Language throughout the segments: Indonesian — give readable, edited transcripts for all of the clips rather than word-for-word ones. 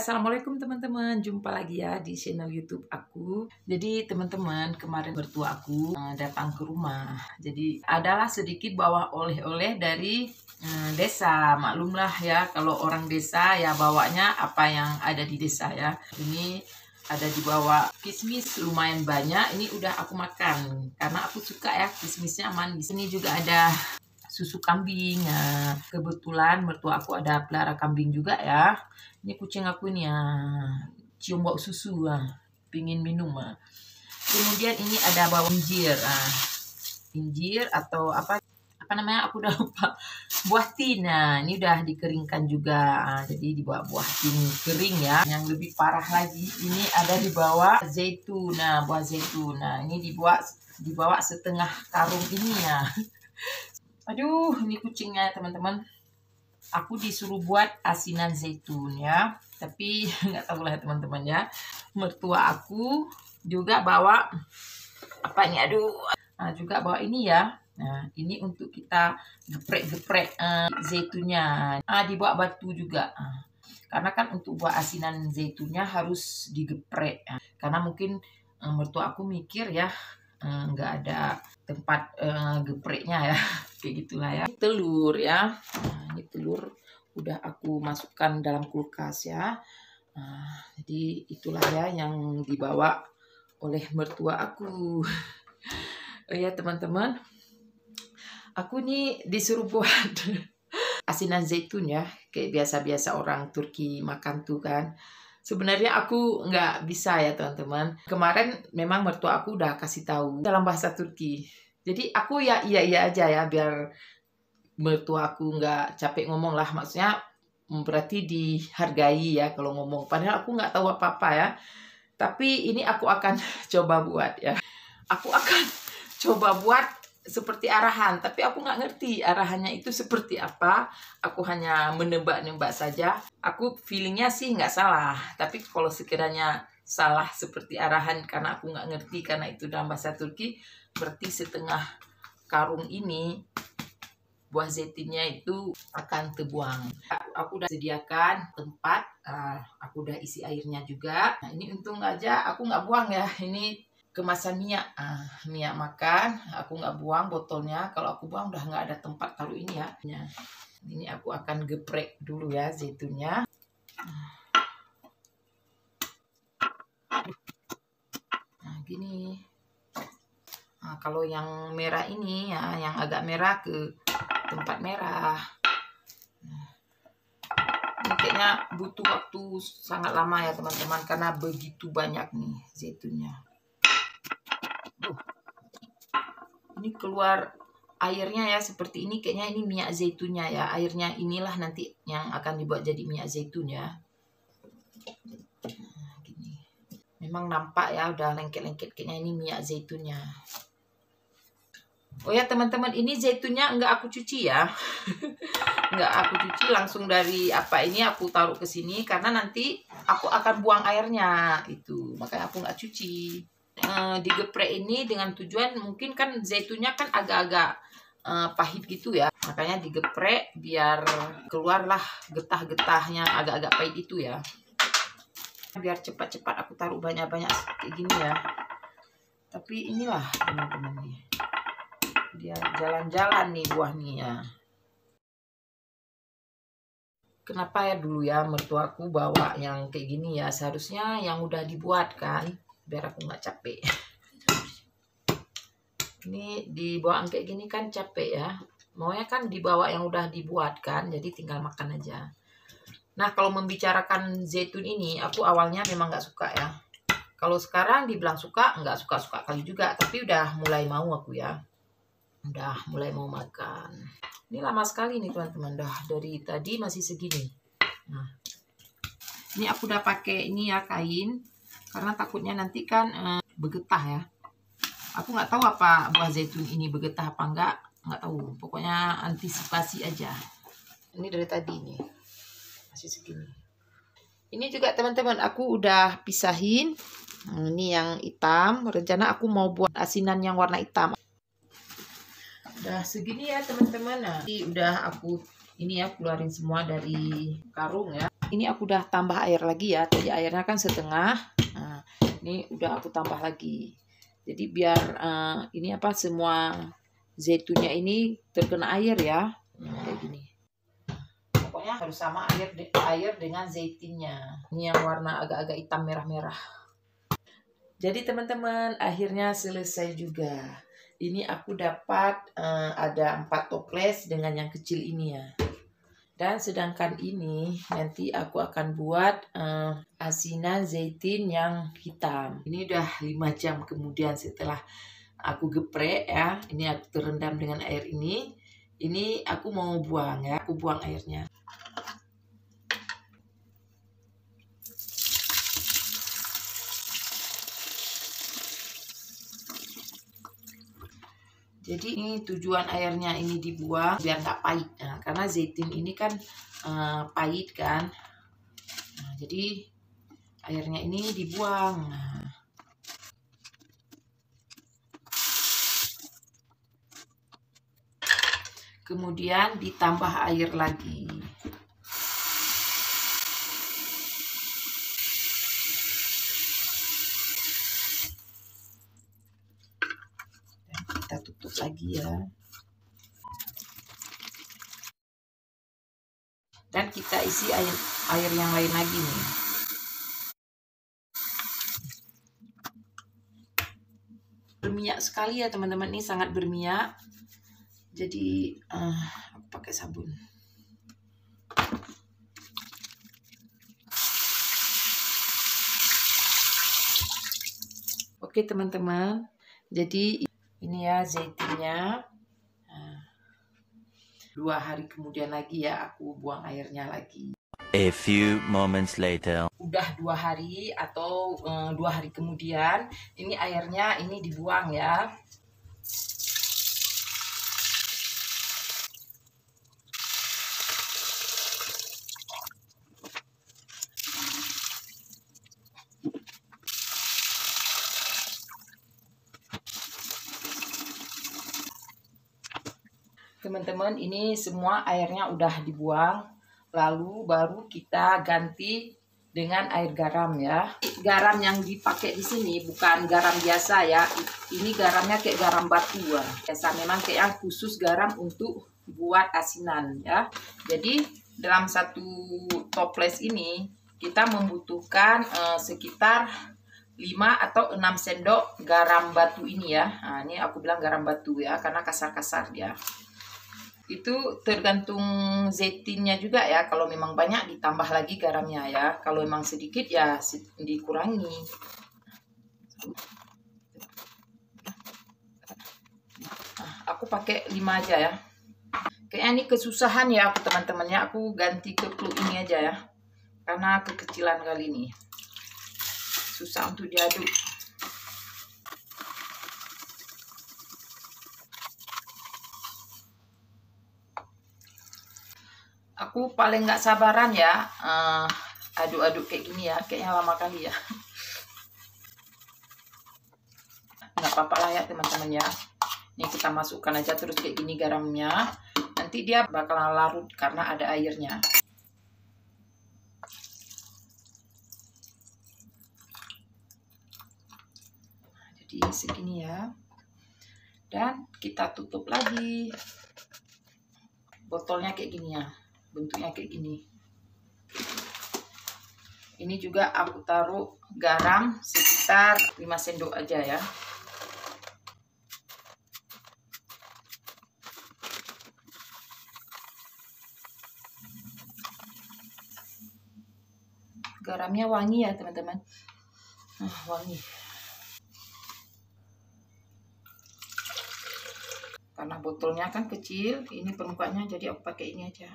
Assalamualaikum teman-teman, jumpa lagi ya di channel YouTube aku. Jadi teman-teman, kemarin mertua aku datang ke rumah. Jadi adalah sedikit bawa oleh-oleh dari desa. Maklumlah ya, kalau orang desa ya bawanya apa yang ada di desa ya. Ini ada dibawa kismis lumayan banyak. Ini udah aku makan karena aku suka ya kismisnya manis. Ini juga ada susu kambing ya. Kebetulan mertua aku ada pelihara kambing juga ya. Ini kucing aku ini ya, cium bau susu ya, pingin minum ya. Kemudian ini ada bawang injir, injir atau apa namanya aku udah lupa, buah tin. Nah ini udah dikeringkan juga, jadi dibawa buah tin kering ya. Yang lebih parah lagi ini ada dibawa zaitun, buah zaitun. Nah ini dibawa setengah karung ini ya. Aduh, ini kucingnya teman-teman. Aku disuruh buat asinan zaitun ya. Tapi nggak tahu lah teman-teman ya. Mertua aku juga bawa apa ini? Aduh, juga bawa ini ya. Nah, ini untuk kita geprek-geprek zaitunnya. Dibawa batu juga. Karena kan untuk buat asinan zaitunnya harus digeprek. Karena mungkin mertua aku mikir ya, nggak ada tempat gepreknya ya, kayak gitulah ya. Telur ya, ini telur udah aku masukkan dalam kulkas ya. Jadi itulah ya yang dibawa oleh mertua aku. Oh ya teman-teman, aku nih disuruh buat asinan zaitun ya, kayak biasa-biasa orang Turki makan tuh kan. Sebenarnya aku nggak bisa ya teman-teman. Kemarin memang mertua aku udah kasih tahu dalam bahasa Turki. Jadi aku ya iya aja ya biar mertua aku nggak capek ngomong lah. Maksudnya berarti dihargai ya kalau ngomong. Padahal aku nggak tahu apa-apa ya. Tapi ini aku akan coba buat ya. Aku akan coba buat seperti arahan, tapi aku nggak ngerti arahannya itu seperti apa. Aku hanya menebak-nebak saja. Aku feelingnya sih nggak salah, tapi kalau sekiranya salah seperti arahan karena aku nggak ngerti karena itu dalam bahasa Turki, berarti setengah karung ini buah zaitunnya itu akan terbuang. Aku udah sediakan tempat, aku udah isi airnya juga. Nah ini untung aja aku nggak buang ya, ini kemasan minyak, minyak makan aku nggak buang botolnya. Kalau aku buang udah nggak ada tempat taruh ini ya. Ini aku akan geprek dulu ya zaitunnya. Nah gini. Kalau yang merah ini ya, yang agak merah ke tempat merah. Ini kayaknya butuh waktu sangat lama ya teman-teman karena begitu banyak nih zaitunnya. Ini keluar airnya ya seperti ini, kayaknya ini minyak zaitunnya ya. Airnya inilah nanti yang akan dibuat jadi minyak zaitun ya. Gini. Memang nampak ya udah lengket-lengket, kayaknya ini minyak zaitunnya. Oh ya teman-teman, ini zaitunnya enggak aku cuci ya. Enggak aku cuci, langsung dari apa ini aku taruh ke sini karena nanti aku akan buang airnya itu. Makanya aku nggak cuci. Digeprek ini dengan tujuan mungkin kan zaitunnya kan agak-agak pahit gitu ya, makanya digeprek biar keluarlah getah-getahnya agak-agak pahit itu ya, biar cepat-cepat aku taruh banyak-banyak kayak gini ya. Tapi inilah teman-teman nih, dia jalan-jalan nih buah nih ya. Kenapa ya dulu ya mertuaku bawa yang kayak gini ya, seharusnya yang udah dibuat kan biar aku nggak capek. Ini dibawa kayak gini kan capek ya. Maunya kan dibawa yang udah dibuat kan, jadi tinggal makan aja. Nah kalau membicarakan zaitun ini, aku awalnya memang nggak suka ya. Kalau sekarang dibilang suka, nggak suka-suka kali juga. Tapi udah mulai mau aku ya. Udah mulai mau makan. Ini lama sekali nih teman-teman. Dari tadi masih segini. Nah, ini aku udah pakai ini ya kain. Karena takutnya nanti kan bergetah ya. Aku nggak tahu apa buah zaitun ini bergetah apa nggak tahu. Pokoknya antisipasi aja. Ini dari tadi nih masih segini. Ini juga teman-teman aku udah pisahin. Ini yang hitam. Rencana aku mau buat asinan yang warna hitam. Udah segini ya teman-teman. Nah, udah aku ini ya keluarin semua dari karung ya. Ini aku udah tambah air lagi ya. Tadi airnya kan setengah. Nah, ini udah aku tambah lagi. Jadi biar ini apa semua zaitunnya ini terkena air ya. Kayak gini. Pokoknya harus sama air dengan zaitunnya. Ini yang warna agak-agak hitam merah-merah. Jadi teman-teman, akhirnya selesai juga. Ini aku dapat ada 4 toples dengan yang kecil ini ya. Dan sedangkan ini nanti aku akan buat asinan zaitun yang hitam. Ini udah 5 jam kemudian setelah aku geprek ya. Ini aku terendam dengan air ini. Ini aku mau buang ya. Aku buang airnya. Jadi ini tujuan airnya ini dibuang biar nggak pahit. Nah, karena zaitun ini kan pahit kan. Nah, jadi airnya ini dibuang. Nah. Kemudian ditambah air lagi. Kita tutup lagi ya. Dan kita isi air yang lain lagi nih. Berminyak sekali ya teman-teman, ini sangat berminyak. Jadi aku pakai sabun. Oke teman-teman, jadi ini ya zaitunnya. 2 hari kemudian lagi ya aku buang airnya lagi. A few moments later. Udah 2 hari atau 2 hari kemudian ini airnya ini dibuang ya. Teman-teman, ini semua airnya udah dibuang. Lalu baru kita ganti dengan air garam ya. Garam yang dipakai di sini bukan garam biasa ya. Ini garamnya kayak garam batu ya. Biasa memang kayak yang khusus garam untuk buat asinan ya. Jadi dalam 1 toples ini kita membutuhkan sekitar 5 atau 6 sendok garam batu ini ya. Nah, ini aku bilang garam batu ya karena kasar-kasar dia. Itu tergantung zaitunnya juga ya. Kalau memang banyak ditambah lagi garamnya ya. Kalau memang sedikit ya dikurangi. Nah, aku pakai 5 aja ya. Kayaknya ini kesusahan ya aku teman-temannya. Aku ganti ke klub ini aja ya. Karena kekecilan kali ini. Susah untuk diaduk. Aku paling nggak sabaran ya aduk-aduk kayak gini ya, kayaknya lama kali ya. Nggak apa-apa lah ya teman-teman ya. Ini kita masukkan aja terus kayak gini garamnya. Nanti dia bakalan larut karena ada airnya. Jadi segini ya. Dan kita tutup lagi. Botolnya kayak gini ya. Bentuknya kayak gini. Ini juga aku taruh garam sekitar 5 sendok aja ya. Garamnya wangi ya teman-teman. Wangi. Karena botolnya kan kecil, ini permukaannya jadi aku pakai ini aja.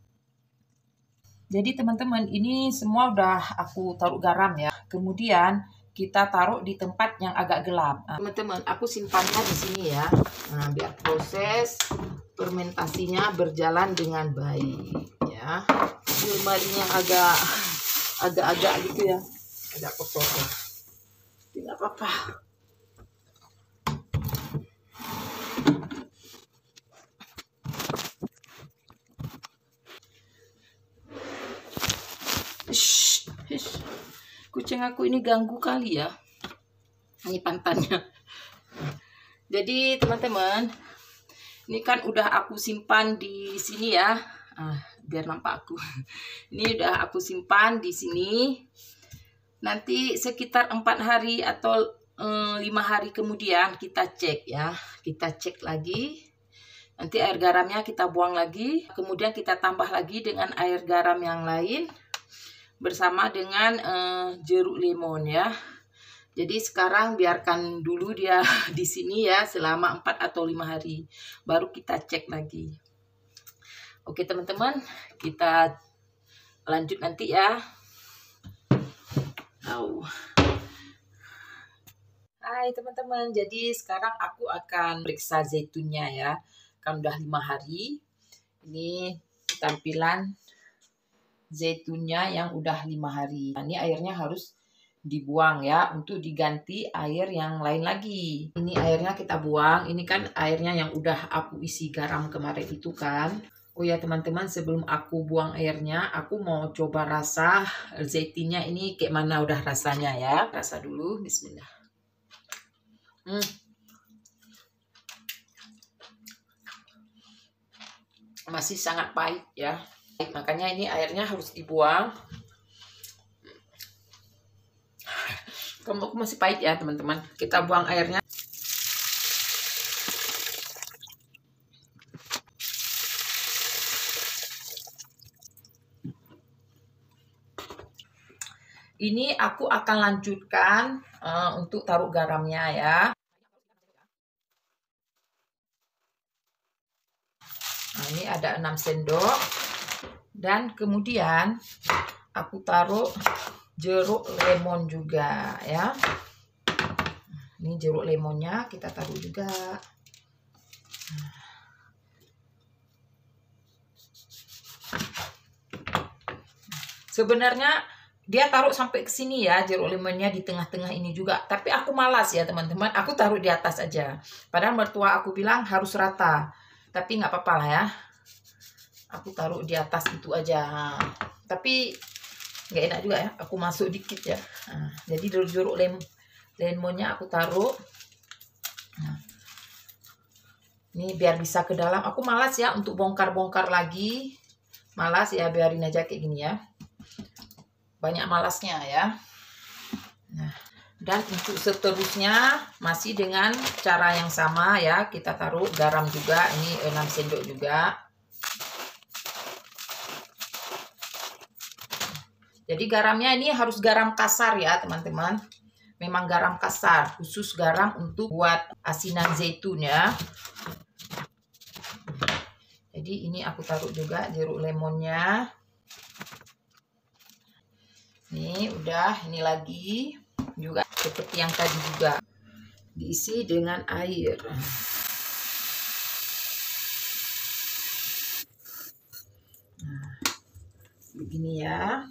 Jadi teman-teman, ini semua udah aku taruh garam ya. Kemudian kita taruh di tempat yang agak gelap. Teman-teman, aku simpannya di sini ya. Nah, biar proses fermentasinya berjalan dengan baik ya. Ini yang agak-agak gitu ya. Agak kotor. Tidak apa-apa. Kucing aku ini ganggu kali ya. Ini pantannya. Jadi teman-teman, ini kan udah aku simpan di sini ya. Biar nampak aku. Ini udah aku simpan di sini. Nanti sekitar 4 hari atau 5 hari kemudian kita cek ya. Kita cek lagi. Nanti air garamnya kita buang lagi. Kemudian kita tambah lagi dengan air garam yang lain. Bersama dengan jeruk lemon ya. Jadi sekarang biarkan dulu dia di sini ya selama 4 atau 5 hari. Baru kita cek lagi. Oke teman-teman, kita lanjut nanti ya. Hai teman-teman, jadi sekarang aku akan periksa zaitunnya ya. Kan udah 5 hari. Ini tampilan zaitunnya yang udah 5 hari. Nah, ini airnya harus dibuang ya, untuk diganti air yang lain lagi. Ini airnya kita buang. Ini kan airnya yang udah aku isi garam kemarin itu kan. Oh ya teman-teman, sebelum aku buang airnya, aku mau coba rasa zaitunnya ini kayak mana udah rasanya ya. Rasa dulu, bismillah. Masih sangat pahit ya. Makanya ini airnya harus dibuang. Kamu masih pahit ya teman-teman. Kita buang airnya. Ini aku akan lanjutkan untuk taruh garamnya ya. Nah, ini ada 6 sendok. Dan kemudian aku taruh jeruk lemon juga ya. Ini jeruk lemonnya kita taruh juga. Sebenarnya dia taruh sampai ke sini ya, jeruk lemonnya di tengah-tengah ini juga. Tapi aku malas ya teman-teman, aku taruh di atas aja. Padahal mertua aku bilang harus rata. Tapi nggak apa-apa lah ya. Aku taruh di atas itu aja. Tapi nggak enak juga ya, aku masuk dikit ya. Jadi jeruk lemonnya aku taruh. Ini biar bisa ke dalam. Aku malas ya untuk bongkar-bongkar lagi. Malas ya, biarin aja kayak gini ya. Banyak malasnya ya. Nah, dan untuk seterusnya masih dengan cara yang sama ya. Kita taruh garam juga. Ini 6 sendok juga. Jadi garamnya ini harus garam kasar ya teman-teman. Memang garam kasar. Khusus garam untuk buat asinan zaitun ya. Jadi ini aku taruh juga jeruk lemonnya. Ini udah, ini lagi juga seperti yang tadi juga diisi dengan air. Nah, begini ya.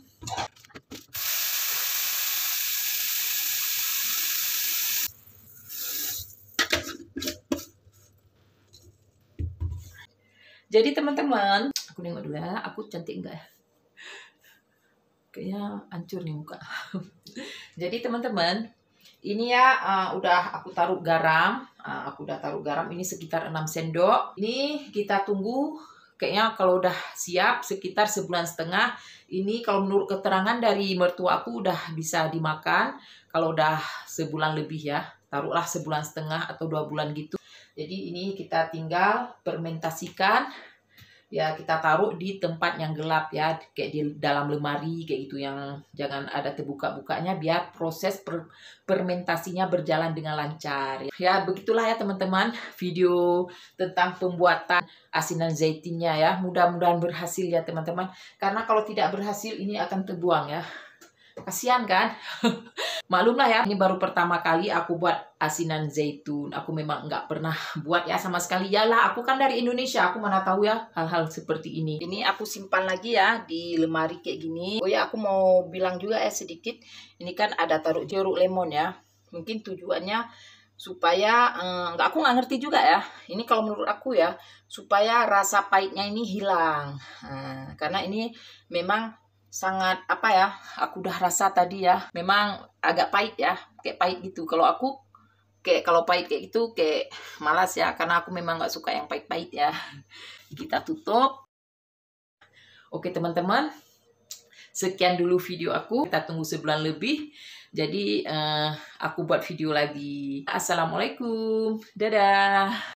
Jadi teman-teman, aku nengok dulu ya, aku cantik enggak ya? Kayaknya hancur nih muka. Jadi teman-teman, ini ya udah aku taruh garam. Aku udah taruh garam ini sekitar 6 sendok. Ini kita tunggu. Kayaknya kalau udah siap sekitar 1,5 bulan. Ini kalau menurut keterangan dari mertua aku udah bisa dimakan. Kalau udah sebulan lebih ya. Taruhlah 1,5 bulan atau 2 bulan gitu. Jadi ini kita tinggal fermentasikan. Ya kita taruh di tempat yang gelap ya, kayak di dalam lemari kayak gitu, yang jangan ada terbuka-bukanya biar proses fermentasinya berjalan dengan lancar. Ya begitulah ya teman-teman video tentang pembuatan asinan zaitunnya ya. Mudah-mudahan berhasil ya teman-teman, karena kalau tidak berhasil ini akan terbuang ya. Kasihan kan? Maklumlah ya, ini baru pertama kali aku buat asinan zaitun. Aku memang nggak pernah buat ya sama sekali. Yalah, aku kan dari Indonesia, aku mana tahu ya hal-hal seperti ini. Ini aku simpan lagi ya di lemari kayak gini. Oh ya, aku mau bilang juga ya sedikit. Ini kan ada taruh jeruk lemon ya. Mungkin tujuannya supaya aku nggak ngerti juga ya. Ini kalau menurut aku ya, supaya rasa pahitnya ini hilang. Karena ini memang sangat apa ya, aku udah rasa tadi ya, memang agak pahit ya, kayak pahit gitu. Kalau aku kayak kalau pahit kayak gitu kayak malas ya, karena aku memang nggak suka yang pahit-pahit ya. Kita tutup. Oke teman-teman, sekian dulu video aku. Kita tunggu sebulan lebih. Jadi aku buat video lagi. Assalamualaikum, dadah.